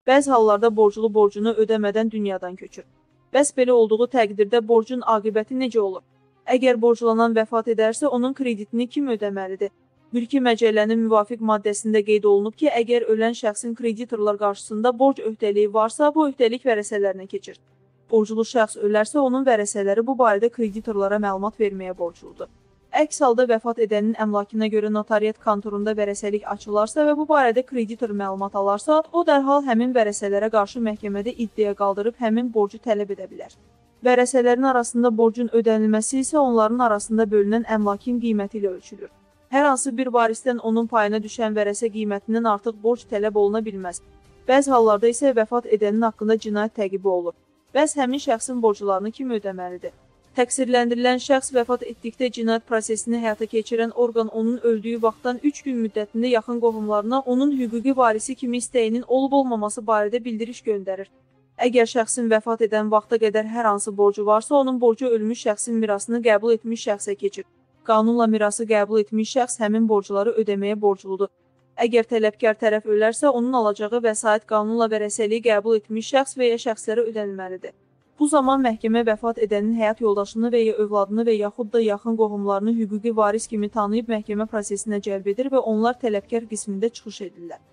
Bəzi hallarda borclu borcunu ödəmədən dünyadan köçür. Bəs belə olduğu təqdirdə borcun aqibəti necə olur? Əgər borclanan vəfat edərsə, onun kreditini kim ödəməlidir? Mülki məcəllənin müvafiq maddəsində qeyd olunub ki, əgər ölən şəxsin kreditorlar qarşısında borc öhdəliyi varsa, bu öhdəlik vərəsələrinə keçir. Borclu şəxs ölərsə, onun vərəsələri bu barədə kreditorlara məlumat verməyə borcludur. Əks halda vəfat edənin əmlakına görə notariat kontorunda vərəsəlik açılarsa və bu barədə kreditor məlumat alarsa, o dərhal həmin vərəsələrə qarşı məhkəmədə iddia qaldırıb həmin borcu tələb edə bilər. Vərəsələrin arasında borcun ödənilməsi isə onların arasında bölünən əmlakın qiyməti ilə ölçülür. Hər hansı bir varisdən onun payına düşən vərəsə qiymətindən artıq borc tələb oluna bilməz. Bəzi hallarda isə vəfat edənin haqqında cinayət təqibi olur. Bəs həmin şəxsin borclarını kim ödəməlidir? Təqsirləndirilən şəxs vəfat etdikdə cinayət prosesini həyata keçirən orqan onun öldüyü vaxtdan 3 gün müddətində yaxın qohumlarına onun hüquqi varisi kimi istəyinin olub-olmaması barədə bildiriş göndərir. Əgər şəxsin vəfat edən vaxta qədər hər hansı borcu varsa, onun borcu ölmüş şəxsin mirasını qəbul etmiş şəxsə keçir. Qanunla mirası qəbul etmiş şəxs həmin borcları ödəməyə borcludur. Əgər tələbkar tərəf ölərsə, onun alacağı vəsait qanunla vərəsəliyi qəbul etmiş şəxs və ya şəxslərə ödənilməlidir. Bu zaman məhkəmə vəfat edənin həyat yoldaşını və ya övladını və yaxud da yaxın qohumlarını hüquqi varis kimi tanıyıb məhkəmə prosesinə cəlb edir və onlar tələbkar qismində çıxış edirlər.